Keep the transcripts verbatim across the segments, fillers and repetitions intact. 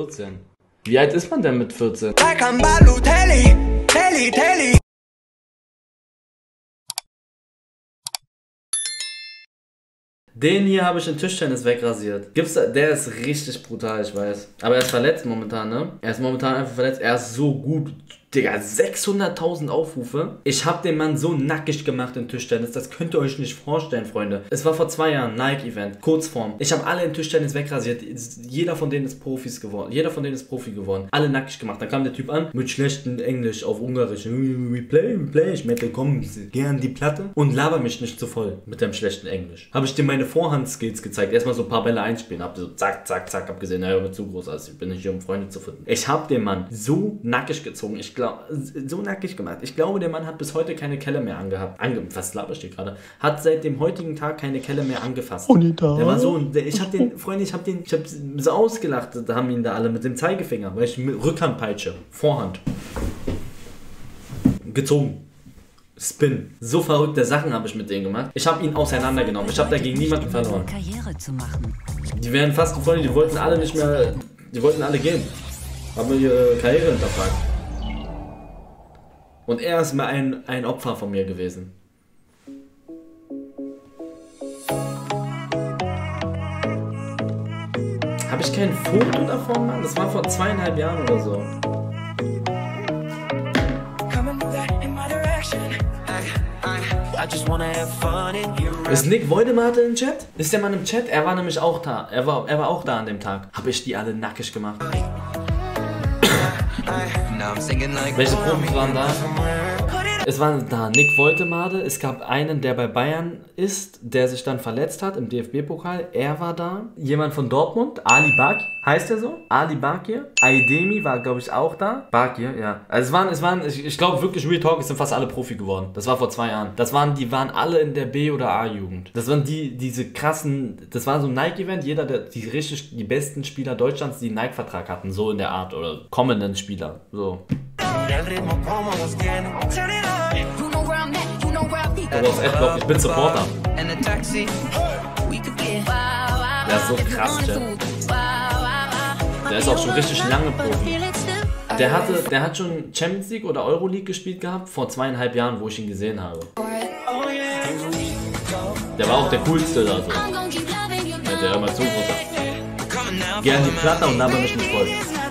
vierzehn. Wie alt ist man denn mit vierzehn? Den hier habe ich in Tischtennis wegrasiert. Gibt's da, der ist richtig brutal, ich weiß. Aber er ist verletzt momentan, ne? Er ist momentan einfach verletzt. Er ist so gut. Digga, sechshunderttausend Aufrufe. Ich habe den Mann so nackig gemacht in Tischtennis. Das könnt ihr euch nicht vorstellen, Freunde. Es war vor zwei Jahren, Nike-Event, Kurzform. Ich habe alle in Tischtennis wegrasiert. Jeder von denen ist Profis geworden. Jeder von denen ist Profi geworden. Alle nackig gemacht. Dann kam der Typ an mit schlechtem Englisch auf Ungarisch. We play, we play. Ich meinte, komm, geh an die Platte und laber mich nicht zu voll mit dem schlechten Englisch. Habe ich dir meine Vorhand-Skills gezeigt. Erstmal so ein paar Bälle einspielen. Hab so zack, zack, zack. Hab gesehen, naja, mit zu groß. Also ich bin nicht hier, um Freunde zu finden. Ich habe den Mann so nackig gezogen. Ich glaube, so nackig gemacht. Ich glaube, der Mann hat bis heute keine Kelle mehr angehabt. Ange was laber ich dir gerade? Hat seit dem heutigen Tag keine Kelle mehr angefasst. Unita. Der war so, der, ich hab den, Freunde, ich hab den, ich hab so ausgelacht, da haben ihn da alle mit dem Zeigefinger, weil ich mit Rückhandpeitsche, Vorhand. Gezogen. Spin. So verrückte Sachen habe ich mit denen gemacht. Ich habe ihn auseinandergenommen. Ich habe dagegen niemanden verloren. Die wären fast, Freunde, die wollten alle nicht mehr, die wollten alle gehen. Haben ihre Karriere hinterfragt. Und er ist mal ein, ein Opfer von mir gewesen. Habe ich kein Foto davon, Mann? Das war vor zweieinhalb Jahren oder so. Ist Nick Voldemort im Chat? Ist der Mann im Chat? Er war nämlich auch da. Er war, er war auch da an dem Tag. Habe ich die alle nackig gemacht. Welche Profis waren da? Es waren da Nick Woltemade, es gab einen, der bei Bayern ist, der sich dann verletzt hat im D F B-Pokal. Er war da. Jemand von Dortmund, Ali Bakir, heißt er so? Ali Bakir. Aidemi war, glaube ich, auch da. Bakir, ja. Also es waren, es waren, ich, ich glaube wirklich, Real Talk, es sind fast alle Profi geworden. Das war vor zwei Jahren. Das waren, die waren alle in der B- oder A-Jugend. Das waren die, diese krassen, das war so ein Nike-Event. Jeder, der, die richtig, die besten Spieler Deutschlands, die einen Nike-Vertrag hatten, so in der Art, oder kommenden Spieler, so. Aber auf Adblock, ich bin Supporter. Der ist so krass, Chat. Der ist auch schon richtig lange Profi. Der hatte, der hat schon Champions League oder Euroleague gespielt gehabt, vor zweieinhalb Jahren, wo ich ihn gesehen habe. Der war auch der coolste da so. Ja, der hört mal zu, Bruder. Geh an die Platte und laber mich nicht voll.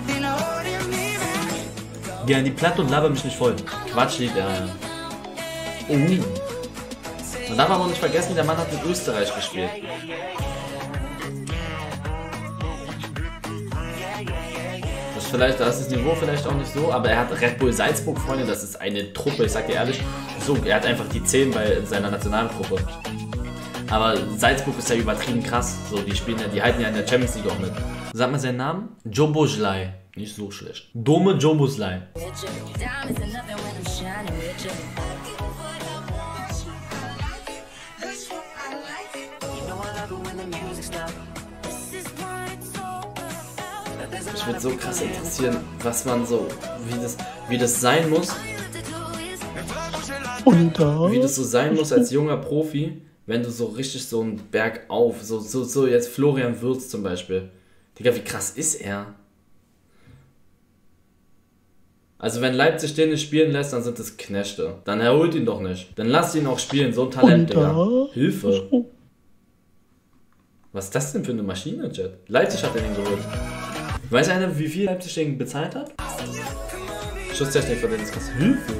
Geh an die Platte und laber mich nicht voll. Quatsch, liegt ja. Oh. Man darf aber nicht vergessen, der Mann hat mit Österreich gespielt. Das ist vielleicht, da ist das Niveau vielleicht auch nicht so, aber er hat Red Bull Salzburg, Freunde, das ist eine Truppe, ich sag dir ehrlich, so, er hat einfach die zehn bei seiner nationalen Truppe. Aber Salzburg ist ja übertrieben krass, so, die spielen ja, die halten ja in der Champions League auch mit. Sag mal seinen Namen? Jobozlai. Nicht so schlecht. Dome Jobozlai. Mich würde so krass interessieren, was man so, wie das, wie das sein muss. Wie das so sein muss als junger Profi, wenn du so richtig so einen Berg auf, so, so, so jetzt Florian Wirtz zum Beispiel. Digga, wie krass ist er? Also wenn Leipzig den nicht spielen lässt, dann sind das Knechte. Dann erholt ihn doch nicht. Dann lass ihn auch spielen, so ein Talent, Digga. Hilfe. Was ist das denn für eine Maschine, Chat? Leipzig hat den geholt. Weiß einer, wie viel Leipzig den bezahlt hat? Schusstechnik von denen ist krass. Hilfe.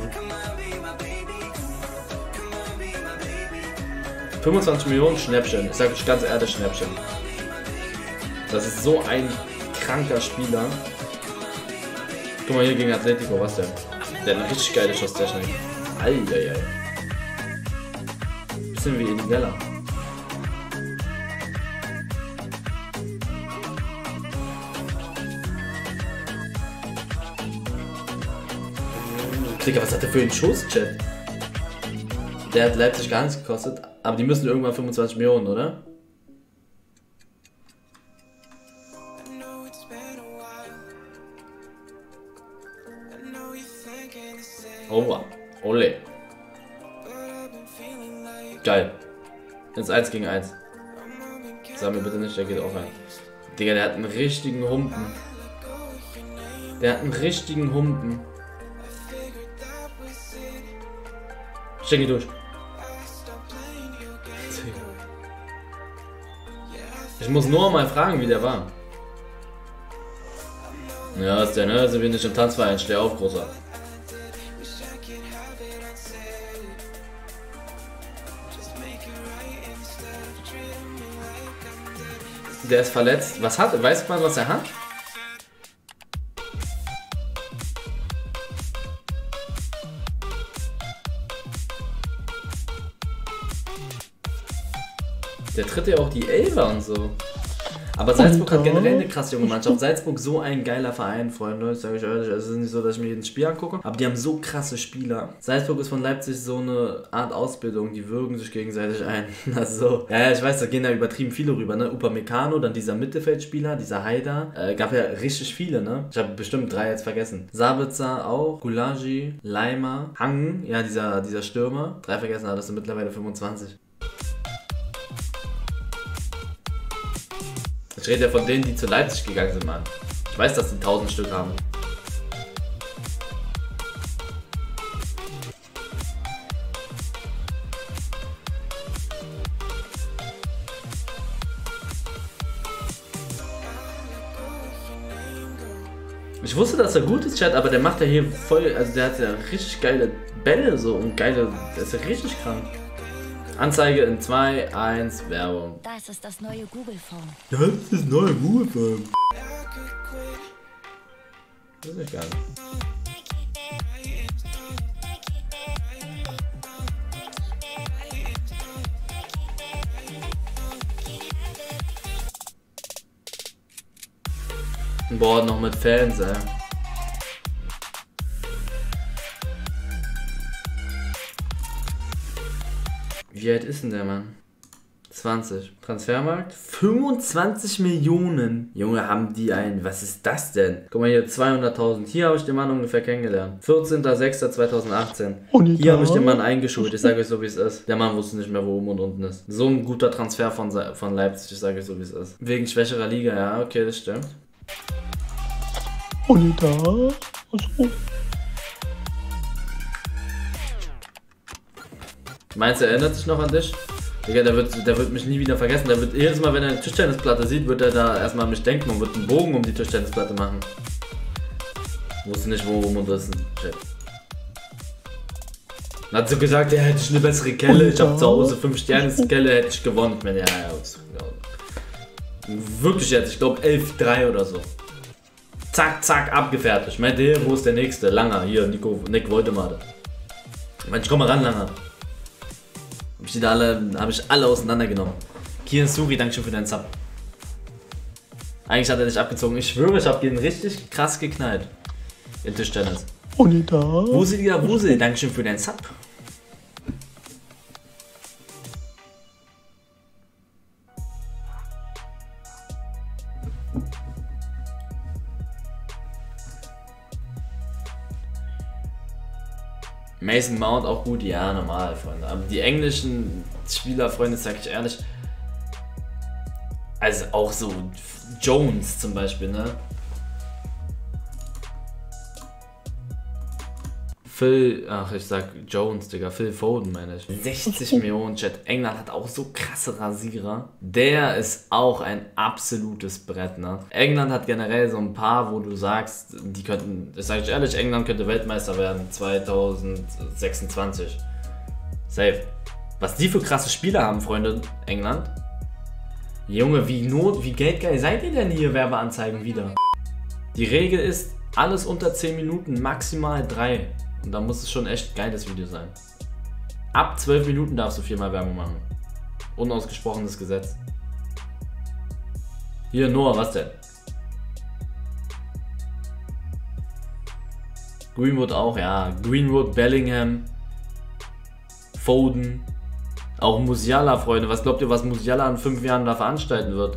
fünfundzwanzig Millionen Schnäppchen. Ich sag euch ganz ehrlich, Schnäppchen. Das ist so ein kranker Spieler. Guck mal hier gegen Atletico, was denn? Der hat eine richtig geile Schusstechnik. Eieiei. Bisschen wie Eligella. Digga, was hat der für einen Schuss, Chat? Der hat Leipzig gar nichts gekostet, aber die müssen irgendwann fünfundzwanzig Millionen, oder? Oh, ole. Geil. Jetzt eins gegen eins. Sag mir bitte nicht, der geht auch rein. Digga, der hat einen richtigen Humpen. Der hat einen richtigen Humpen. Steck ihn durch. Ich muss nur mal fragen, wie der war. Ja, ist der, ne? Sind wir nicht im Tanzverein? Steh auf, Großer. Der ist verletzt. Was hat? Weiß man, was er hat? Der tritt ja auch die Elfer und so. Aber Salzburg hat generell eine krasse junge Mannschaft. Salzburg so ein geiler Verein, Freunde, sage ich ehrlich. Also es ist nicht so, dass ich mir jeden Spiel angucke, aber die haben so krasse Spieler. Salzburg ist von Leipzig so eine Art Ausbildung, die würgen sich gegenseitig ein. Also, ja, ich weiß, da gehen da übertrieben viele rüber, ne? Upamecano, dann dieser Mittelfeldspieler, dieser Haidar. Äh, gab ja richtig viele, ne? Ich habe bestimmt drei jetzt vergessen. Sabitzer auch, Gulagi, Leimer, Hang, ja, dieser, dieser Stürmer. Drei vergessen, aber das sind mittlerweile fünfundzwanzig. Ich rede ja von denen, die zu Leipzig gegangen sind, Mann. Ich weiß, dass die tausend Stück haben. Ich wusste, dass er gut ist, Chat, aber der macht ja hier voll, also der hat ja richtig geile Bälle so und geile, der ist ja richtig krank. Anzeige in zwei, eins, Werbung. Das ist das neue Google-Phone. Das ist das neue Google-Phone. Das ist nicht geil. Boah, noch mit Fans, ey. Wie alt ist denn der Mann? zwanzig. Transfermarkt? fünfundzwanzig Millionen. Junge, haben die einen. Was ist das denn? Guck mal hier, zweihunderttausend. Hier habe ich den Mann ungefähr kennengelernt. vierzehnter sechster zweitausendachtzehn. Hier habe ich den Mann eingeschult. Ich sage euch so, wie es ist. Der Mann wusste nicht mehr, wo oben und unten ist. So ein guter Transfer von, von Leipzig. Ich sage euch so, wie es ist. Wegen schwächerer Liga, ja, okay, das stimmt. Und da. Achso. Meinst du, er erinnert sich noch an dich? Digga, der wird, der wird mich nie wieder vergessen. Der wird jedes Mal, wenn er eine Tischtennisplatte sieht, wird er da erstmal an mich denken und wird einen Bogen um die Tischtennisplatte machen. Wusste nicht, worum und was ist. Dann hat sie gesagt, ja, hätte ich eine bessere Kelle. Ich hab zu Hause fünf Sterne Kelle, hätte ich gewonnen. Ich meine, ja, ja, ja. Wirklich jetzt, ich glaube elf drei oder so. Zack, zack, abgefertigt. Ich meinte, hier, wo ist der nächste? Langer, hier, Nico, Nick Woltemade. Ich meinte, ich komm mal ran, Langer. Hab ich die da alle, habe ich alle auseinandergenommen. Kian Suri, dankeschön für deinen Sub. Eigentlich hat er dich abgezogen. Ich schwöre, ich habe ihn richtig krass geknallt. In Tischtennis. Und da. Wuseliger Wusel, dankeschön für deinen Sub. Mason Mount auch gut, ja, normal, Freunde. Aber die englischen Spieler, Freunde, sag ich ehrlich, also auch so Jones zum Beispiel, ne? Phil, ach ich sag Jones, Digga, Phil Foden meine ich. sechzig Millionen, Chat. England hat auch so krasse Rasierer. Der ist auch ein absolutes Brett, ne? England hat generell so ein paar, wo du sagst, die könnten, das sage ich ehrlich, England könnte Weltmeister werden zweitausendsechsundzwanzig. Safe. Was die für krasse Spieler haben, Freunde, England. Junge, wie not, wie geldgeil seid ihr denn hier, Werbeanzeigen wieder? Die Regel ist, alles unter zehn Minuten, maximal drei. Und da muss es schon echt geiles Video sein. Ab zwölf Minuten darfst du viermal Werbung machen. Unausgesprochenes Gesetz. Hier, Noah, was denn? Greenwood auch, ja. Greenwood, Bellingham, Foden. Auch Musiala, Freunde. Was glaubt ihr, was Musiala in fünf Jahren da veranstalten wird?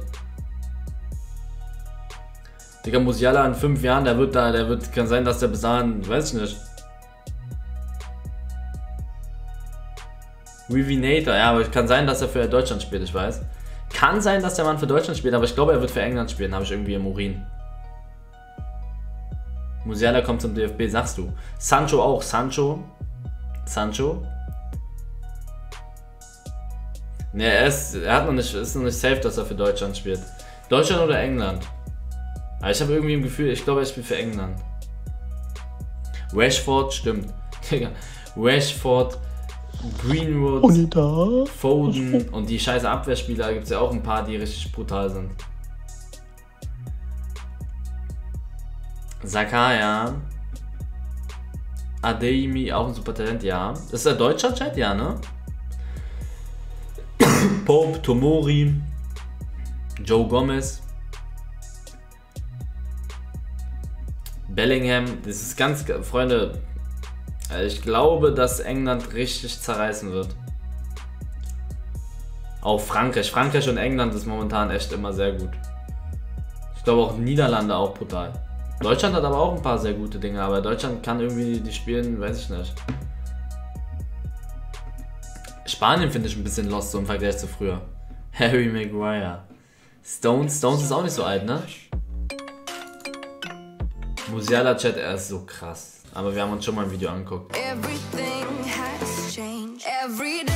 Digga, Musiala in fünf Jahren, der wird da, der wird, kann sein, dass der bis dahin, weiß ich nicht. Revinator, ja, aber kann sein, dass er für Deutschland spielt, ich weiß. Kann sein, dass der Mann für Deutschland spielt, aber ich glaube, er wird für England spielen, habe ich irgendwie im Urin. Musiala kommt zum D F B, sagst du. Sancho auch. Sancho. Sancho. Ne, er, ist, er hat noch nicht, ist noch nicht safe, dass er für Deutschland spielt. Deutschland oder England? Aber ich habe irgendwie im Gefühl, ich glaube, er spielt für England. Rashford, stimmt. Rashford, Greenwood, Foden und die scheiße Abwehrspieler gibt es ja auch ein paar, die richtig brutal sind. Sakaya. Adeyemi, auch ein super Talent, ja. Ist der deutscher Chat? Ja, ne? Pope, Tomori, Joe Gomez, Bellingham. Das ist ganz, Freunde, ich glaube, dass England richtig zerreißen wird. Auch Frankreich. Frankreich und England ist momentan echt immer sehr gut. Ich glaube auch Niederlande auch brutal. Deutschland hat aber auch ein paar sehr gute Dinge, aber Deutschland kann irgendwie die spielen, weiß ich nicht. Spanien finde ich ein bisschen lost so im Vergleich zu früher. Harry Maguire. Stones, Stones ist auch nicht so alt, ne? Musiala Chat, er ist so krass. Aber wir haben uns schon mal ein Video angeguckt. Everything has changed. Every day.